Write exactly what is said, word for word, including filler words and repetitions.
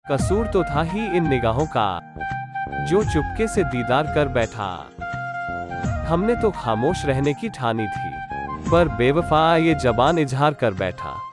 कसूर तो था ही इन निगाहों का, जो चुपके से दीदार कर बैठा। हमने तो खामोश रहने की ठानी थी, पर बेवफा ये जबान इजहार कर बैठा।